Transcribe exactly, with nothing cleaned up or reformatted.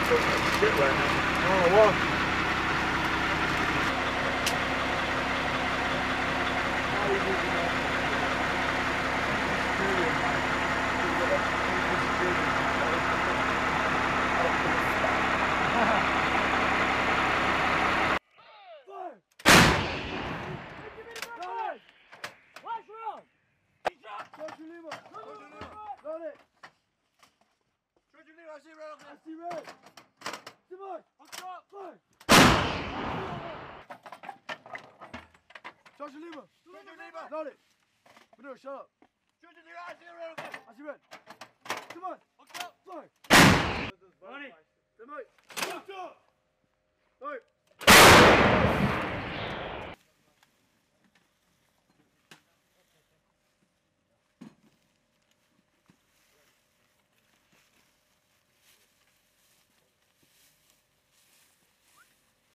Shit right now. Oh, what? Shut up. I see red. Come on. Fly. Money. Come on. Right.